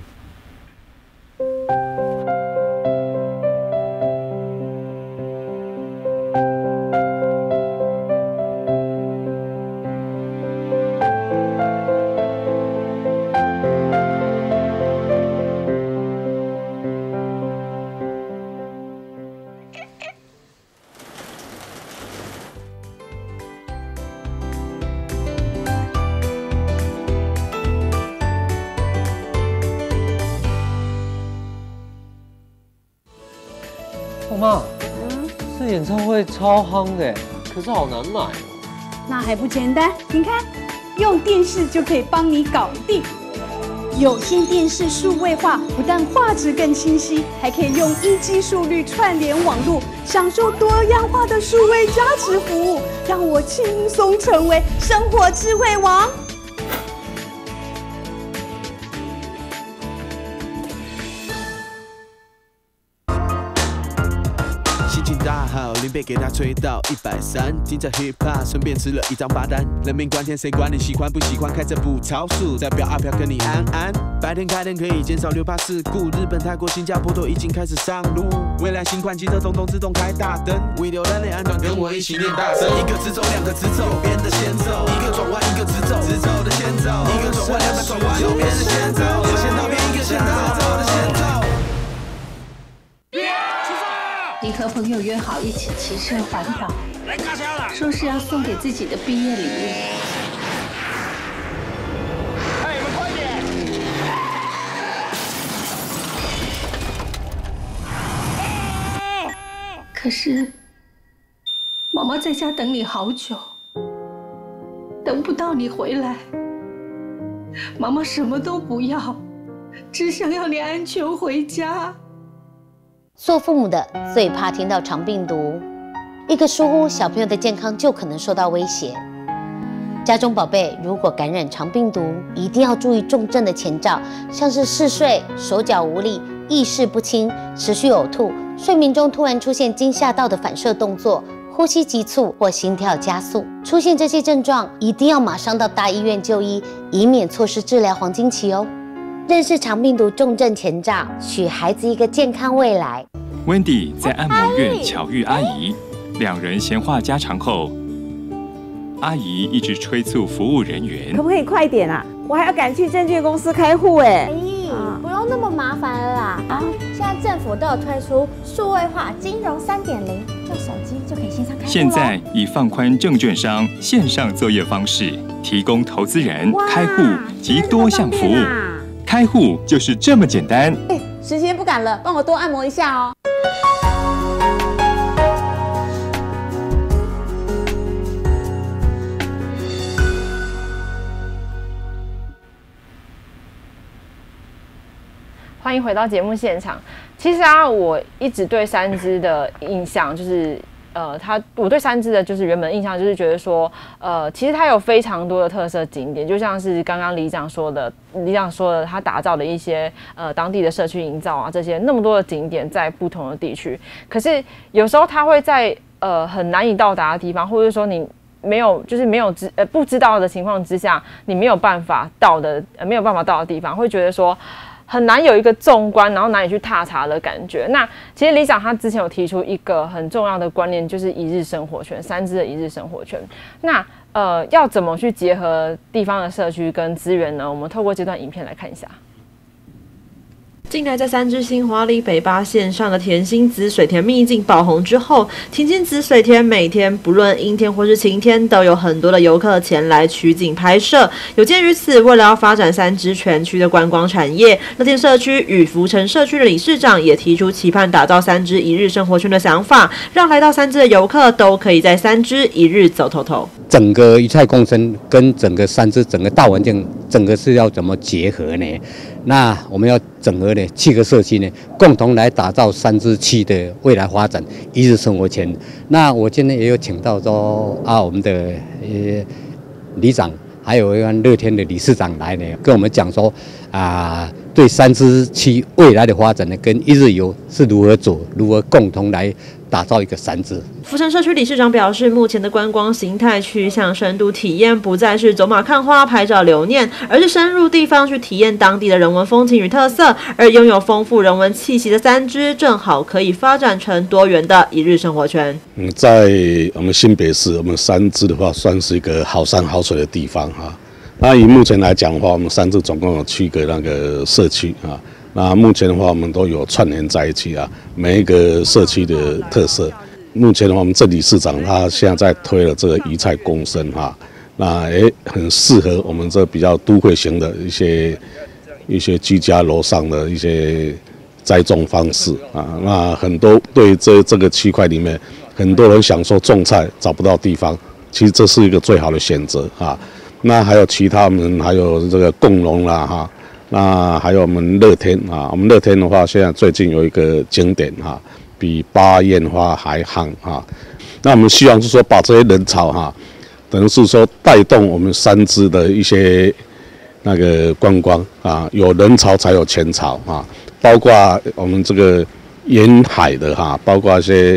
J: 妈，嗯，这演唱会超夯的，可是好难买哦。
K: 那还不简单？你看，用电视就可以帮你搞定。有线电视数位化，不但画质更清晰，还可以用一基速率串联网络，享受多样化的数位加持服务，让我轻松成为生活智慧王。
L: 铃被给他吹到一百三，听着 hip hop， 顺便吃了一张罚单。人命关天，谁管你喜欢不喜欢？开着不超速，代表阿飘跟你安安。白天开灯可以减少六趴事故，日本、泰国、新加坡都已经开始上路。未来新款机车统统自动开大灯，微流蓝脸安装，跟我一起练大声。一个直走，两个直走，右边的先走，一个转弯，一个直走，直走的先走，一个转弯，两个转弯，右边的先走，一个先到边，一个先到，走的先走。
K: 你和朋友约好一起骑车环岛，说是要送给自己的毕业礼物。
M: 哎，你们快点！
K: 可是，妈妈在家等你好久，等不到你回来。妈妈什么都不要，只想要你安全回家。
N: 做父母的最怕听到肠病毒，一个疏忽，小朋友的健康就可能受到威胁。家中宝贝如果感染肠病毒，一定要注意重症的前兆，像是嗜睡、手脚无力、意识不清、持续呕吐、睡眠中突然出现惊吓到的反射动作、呼吸急促或心跳加速。出现这些症状，一定要马上到大医院就医，以免错失治疗黄金期哦。认识肠病毒重症前兆，许孩子一个健康未来。
O: 温迪在按摩院巧遇阿姨，两人闲话家常后，阿姨一直催促服务人员，
P: 可不可以快点啊？我还要赶去证券公司开户哎。
Q: 咦，不用那么麻烦了啦！啊，现在政府都有推出数位化金融三点零，用手机就可以线上开户。
O: 现在已放宽证券商线上作业方式，提供投资人开户及多项服务。开户就是这么简单。
P: 哎，时间不赶了，帮我多按摩一下哦。
A: 欢迎回到节目现场。其实啊，我一直对三芝的印象就是。呃，它我对三芝的就是原本印象就是觉得说，呃，其实它有非常多的特色景点，就像是刚刚里长说的，里长说的，他打造的一些呃当地的社区营造啊，这些那么多的景点在不同的地区，可是有时候它会在呃很难以到达的地方，或者说你没有就是没有知呃不知道的情况之下，你没有办法到的、呃、没有办法到的地方，会觉得说。很难有一个纵观，然后难以去踏查的感觉。那其实里长他之前有提出一个很重要的观念，就是一日生活圈，三芝的一日生活圈。那呃，要怎么去结合地方的社区跟资源呢？我们透过这段影片来看一下。
G: 近来在三芝新华里北八线上的甜心子水田秘境爆红之后，甜心子水田每天不论阴天或是晴天，都有很多的游客前来取景拍摄。有鉴于此，为了要发展三芝全区的观光产业，乐天社区与福城社区的理事长也提出期盼打造三芝一日生活圈的想法，让来到三芝的游客都可以在三芝一日走透透。
R: 整个一菜共生跟整个三芝整个大环境，整个是要怎么结合呢？那我们要整合呢七个社区呢，共同来打造三芝区的未来发展一日生活圈。那我今天也有请到说啊，我们的呃里长，还有一个乐天的理事长来呢，跟我们讲说啊，对三芝区未来的发展呢，跟一日游是如何走，如何共同来打造一个三芝。
G: 福城社区理事长表示，目前的观光形态趋向深度体验，不再是走马看花、拍照留念，而是深入地方去体验当地的人文风情与特色。而拥有丰富人文气息的三芝，正好可以发展成多元的一日生活圈。
B: 嗯，在我们新北市，我们三芝的话，算是一个好山好水的地方哈。那以目前来讲的话，我们三芝总共有七个那个社区啊。那目前的话，我们都有串联在一起啊，每一个社区的特色。目前的话，我们镇理事长他现在在推了这个一菜共生哈，那也很适合我们这比较都会型的一些一些居家楼上的一些栽种方式啊。那很多对这这个区块里面，很多人想说种菜找不到地方，其实这是一个最好的选择啊。那还有其他我们还有这个共荣啦哈。那还有我们乐天啊，我们乐天的话，现在最近有一个景点哈，比八艳花还夯哈。那我们希望是说把这些人潮哈，等于是说带动我们三芝的一些那个观光啊，有人潮才有钱潮啊。包括我们这个沿海的哈，包括一些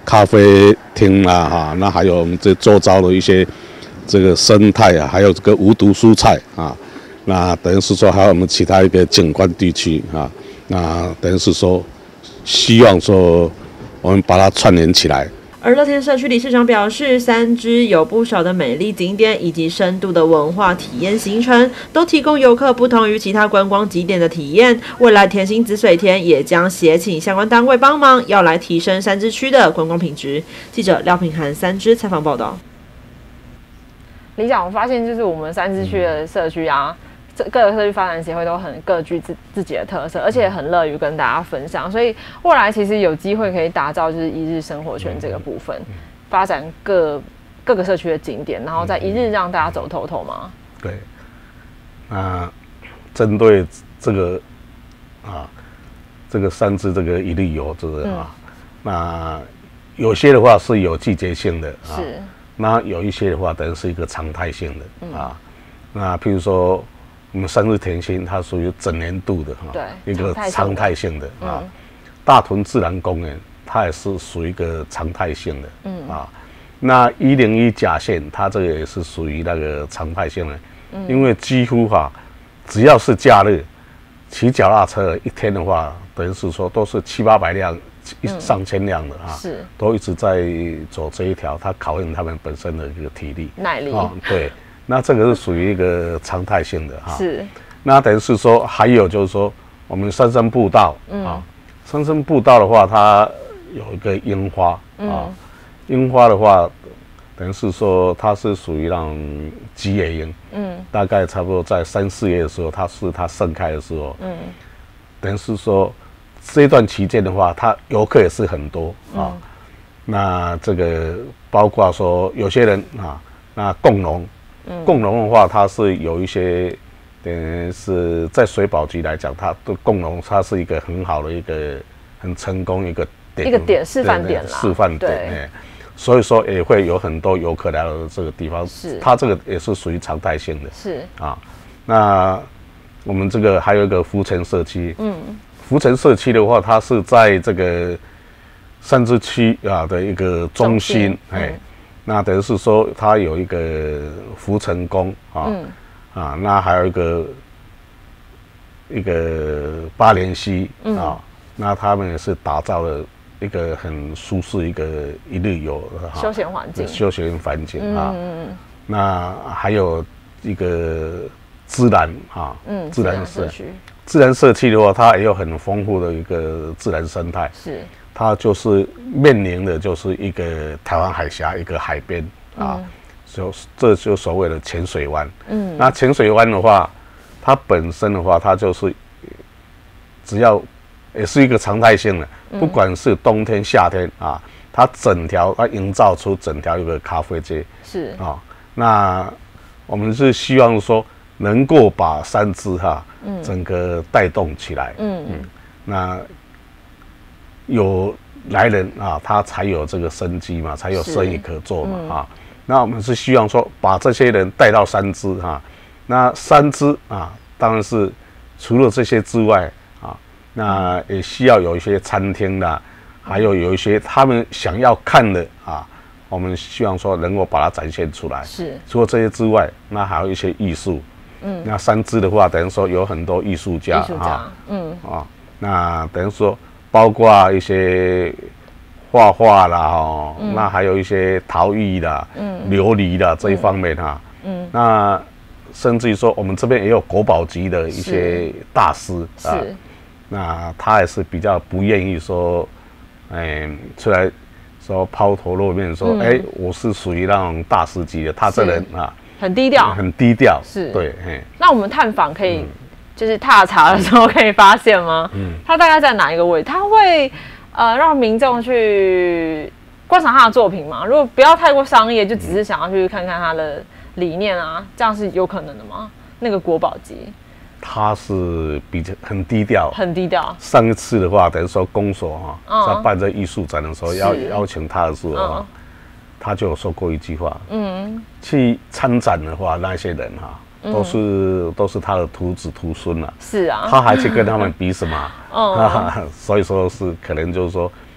B: 咖啡厅啊，哈，那还有我们这周遭的一些这个生态啊，还有这个无毒蔬菜啊，那等于是说还有我们其他一个景观地区啊，那等于是说希望说我们把它串联起来。
G: 而乐天社区理事长表示，三芝有不少的美丽景点以及深度的文化体验行程，都提供游客不同于其他观光景点的体验。未来甜心紫水田也将协请相关单位帮忙，要来提升三芝区的观光品质。记者廖品涵三芝采访报道。
A: 理想，我发现就是我们三芝区的社区啊。各个社区发展协会都很各具自自己的特色，而且很乐于跟大家分享，所以未来其实有机会可以打造就是一日生活圈这个部分，发展各各个社区的景点，然后在一日让大家走透透嘛。
B: 对，那针对这个啊，这个三芝这个一日游这个啊，嗯、那有些的话是有季节性的啊，是，那有一些的话等于是一个常态性的、嗯、啊，那譬如说。我们三日甜心它属于整年度的哈，一个常态性的啊。嗯、大屯自然公园它也是属于一个常态性的，嗯啊。那一零一甲线它这个也是属于那个常态性的，嗯、因为几乎哈，只要是假日，骑脚踏车一天的话，等于是说都是七八百辆、嗯、上千辆的啊，是都一直在走这一条，它考验他们本身的一个体力、
A: 耐力
B: 啊，对。那这个是属于一个常态性的哈，
A: 是。
B: 那等于是说，还有就是说，我们三山步道、嗯、啊，三山步道的话，它有一个樱花、嗯、啊，樱花的话，等于是说它是属于那种吉野樱，嗯，大概差不多在三四月的时候，它是它盛开的时候，嗯，等于是说这段期间的话，它游客也是很多啊。嗯、那这个包括说有些人啊，那共农。共农的话，它是有一些，等于是在水保局来讲，它对共农它是一个很好的一个很成功一个点，
A: 一个点示范点啦，
B: 示范点。哎，所以说也会有很多游客来到这个地方，是它这个也是属于常态性的。
A: 是啊，
B: 那我们这个还有一个福城社区，嗯，福城社区的话，它是在这个三芝区啊的一个中心，哎。嗯那等于是说，它有一个福成宫啊，嗯、啊，那还有一个一个八连溪、嗯、啊，那他们也是打造了一个很舒适一个一日游
A: 休闲环境，
B: 休闲环境啊。嗯嗯那还有一个自然啊，嗯，自然社区，自然社区的话，它也有很丰富的一个自然生态，是。它就是面临的就是一个台湾海峡，一个海边啊，就、嗯、这就所谓的浅水湾。嗯，那浅水湾的话，它本身的话，它就是只要也是一个常态性的，嗯、不管是冬天夏天啊，它整条它营造出整条一个咖啡街是啊。那我们是希望说能够把三芝哈，嗯、整个带动起来。嗯嗯，那。有来人啊，他才有这个生机嘛，才有生意可做嘛、嗯、啊。那我们是希望说把这些人带到三芝哈。那三芝啊，当然是除了这些之外啊，那也需要有一些餐厅啦，还有有一些他们想要看的啊，我们希望说能够把它展现出来。是。除了这些之外，那还有一些艺术。嗯。那三芝的话，等于说有很多艺术家啊。嗯。啊，那等于说。包括一些画画啦，哦，嗯、那还有一些陶艺啦、嗯、琉璃啦这一方面哈，嗯，那甚至于说我们这边也有国宝级的一些大师啊，那他也是比较不愿意说，哎，出来说抛头露面说，哎、嗯，我是属于那种大师级的，他这人啊，
A: 很低调，
B: 很低调，
A: 是，
B: 对，嘿。
A: 那我们探访可以。嗯就是踏查的时候可以发现吗？嗯，他大概在哪一个位置？他会呃让民众去观赏他的作品吗？如果不要太过商业，就只是想要去看看他的理念啊，这样是有可能的吗？那个国宝级，
B: 他是比较很低调，
A: 很低调。
B: 上一次的话，等于说公所哈、啊，在、嗯、办这艺术展的时候，邀邀请他的时候啊，嗯、他就有说过一句话，嗯，去参展的话，那些人哈、啊。都是、嗯、都是他的徒子徒孙啊，
A: 是啊，
B: 他还去跟他们比什么？哦，所以说是可能就是说，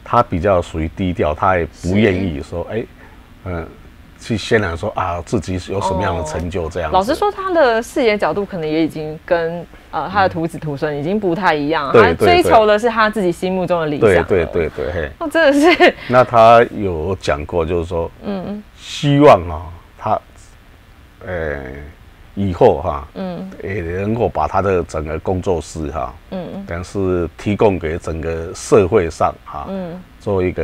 B: 他比较属于低调，他也不愿意说，哎，嗯、呃，去渲染说啊自己有什么样的成就这样子。
A: 老实说，他的视野角度可能也已经跟呃他的徒子徒孙已经不太一样了。他追求的是他自己心目中的理想。
B: 对对对对，嘿，
A: 那真的是。
B: 那他有讲过，就是说，嗯，希望啊，他，呃。以后哈，嗯，也能够把他的整个工作室哈，嗯，但是提供给整个社会上哈，嗯，做一个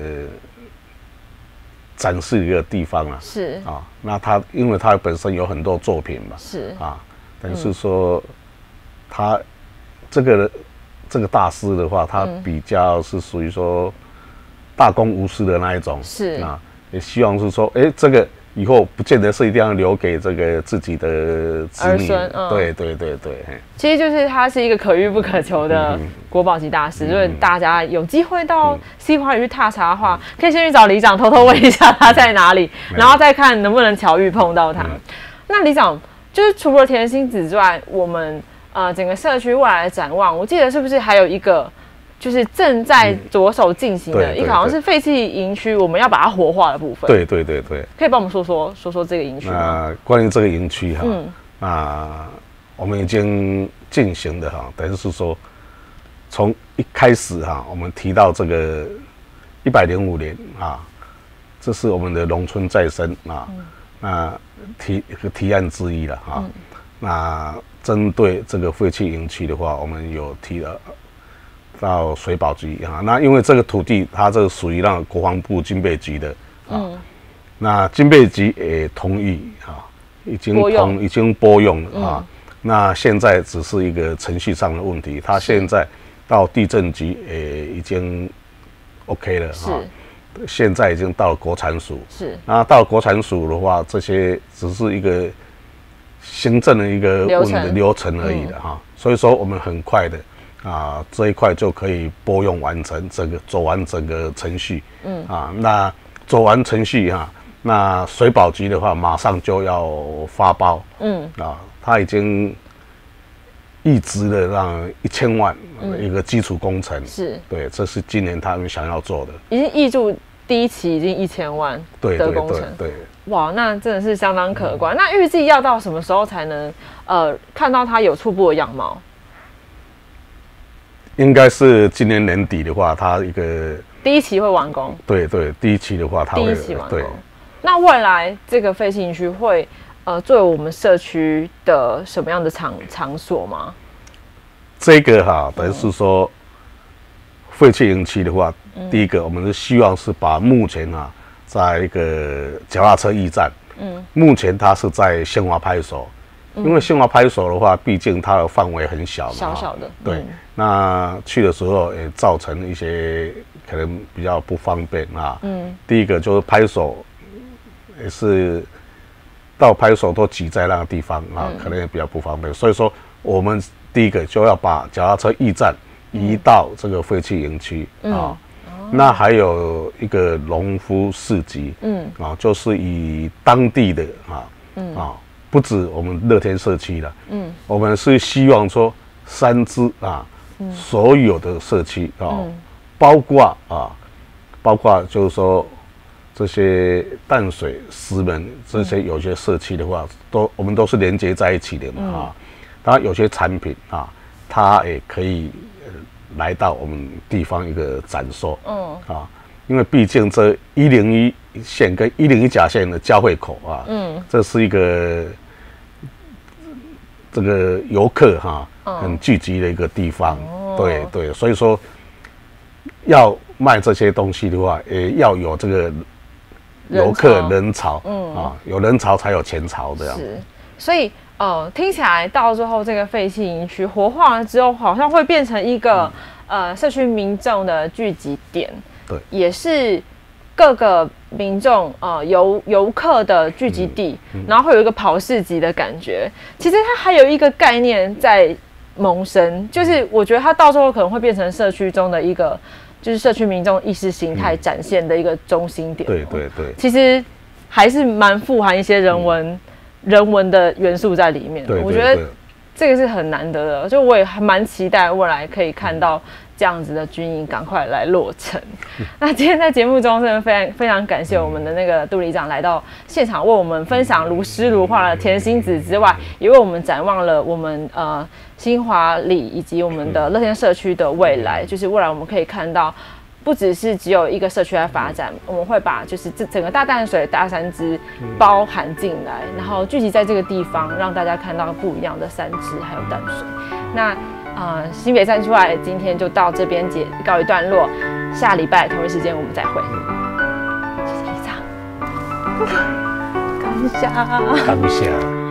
B: 展示一个地方啊，
A: 是
B: 啊，那他因为他本身有很多作品嘛，
A: 是
B: 啊，但是说他这个这个大师的话，他比较是属于说大公无私的那一种，
A: 是
B: 啊，也希望是说，哎，这个。以后不见得是一定要留给这个自己的子女，嗯、对对对对。
A: 其实就是他是一个可遇不可求的国宝级大师，嗯、所以大家有机会到西华里去踏查的话，嗯、可以先去找里长偷偷问一下他在哪里，嗯、然后再看能不能巧遇碰到他。嗯、那里长就是除了田心子之外，我们呃整个社区未来的展望，我记得是不是还有一个？就是正在着手进行的，一个好像是废弃营区，我们要把它活化的部分。
B: 对对对对，
A: 可以帮我们说说说说这个营区吗？
B: 那关于这个营区哈，嗯，那我们已经进行的哈，等于是说从一开始哈，我们提到这个一百零五年啊，这是我们的农村再生啊，嗯、那提一个提案之一了哈。嗯、那针对这个废弃营区的话，我们有提了。到水保局啊，那因为这个土地它这个属于让国防部军备局的啊，嗯、那军备局也同意啊，已经同已经拨用了啊，嗯、那现在只是一个程序上的问题，他现在到地政局也已经 OK 了啊，现在已经到了国产署，
A: 是，
B: 那到了国产署的话，这些只是一个行政的一个
A: 流程
B: 流程而已的哈，嗯、所以说我们很快的。啊，这一块就可以拨用完成整个走完整个程序，嗯啊，那走完程序哈、啊，那水保局的话马上就要发包，嗯啊，他已经预支了让一千万一个基础工程，
A: 嗯、是
B: 对，这是今年他们想要做的，
A: 已经挹注第一期已经一千万的工程，
B: 对，对对对
A: 哇，那真的是相当可观。嗯、那预计要到什么时候才能呃看到它有初步的样貌？
B: 应该是今年年底的话，它一个
A: 第一期会完工。
B: 对对，第一期的话，它会
A: 第一期完工。那未来这个废弃营区会呃作为我们社区的什么样的场场所吗？
B: 这个哈，等于是说废弃营区的话，嗯、第一个我们是希望是把目前啊，在一个脚踏车驿站，嗯，目前它是在县华派出所。因为县华派出所的话，毕竟它的范围很小嘛，
A: 小小的，
B: 对。嗯、那去的时候也造成一些可能比较不方便啊。嗯。第一个就是派出所也是到派出所都挤在那个地方啊，嗯、可能也比较不方便。所以说，我们第一个就要把脚踏车驿站移到这个废弃营区、嗯、啊。哦、那还有一个农夫市集，嗯，啊，就是以当地的啊，嗯啊。不止我们乐天社区了，嗯，我们是希望说三芝啊，嗯、所有的社区啊，嗯、包括啊，包括就是说这些淡水、石门这些有些社区的话，嗯、都我们都是连接在一起的嘛、嗯、啊。当然有些产品啊，它也可以、呃、来到我们地方一个展售，嗯啊，因为毕竟这一零一线跟一零一甲线的交汇口啊，嗯，这是一个。这个游客哈、啊、很聚集的一个地方，哦、对对，所以说要卖这些东西的话，也要有这个游客人潮，嗯啊，有人潮才有钱潮这样。
A: 是，所以呃，听起来到最后这个废弃营区活化了之后，好像会变成一个、嗯、呃社区民众的聚集点，
B: 对，
A: 也是。各个民众呃游游客的聚集地，嗯嗯、然后会有一个跑市集的感觉。其实它还有一个概念在萌生，就是我觉得它到时候可能会变成社区中的一个，就是社区民众意识形态展现的一个中心点。
B: 对对对，
A: 其实还是蛮富含一些人文、嗯、人文的元素在里面。
B: 对对对，
A: 我觉得这个是很难得的，就我也还蛮期待未来可以看到这样子的军营赶快来落成。那今天在节目中，真的非常非常感谢我们的那个杜里长来到现场，为我们分享如诗如画的甜心子之外，也为我们展望了我们呃新华里以及我们的乐天社区的未来。就是未来我们可以看到，不只是只有一个社区在发展，我们会把就是这整个大淡水、大三支包含进来，然后聚集在这个地方，让大家看到不一样的三支还有淡水。那呃，新北站出来，今天就到这边结告一段落，下礼拜同一时间我们再会。谢谢里长，感谢，
B: 感谢。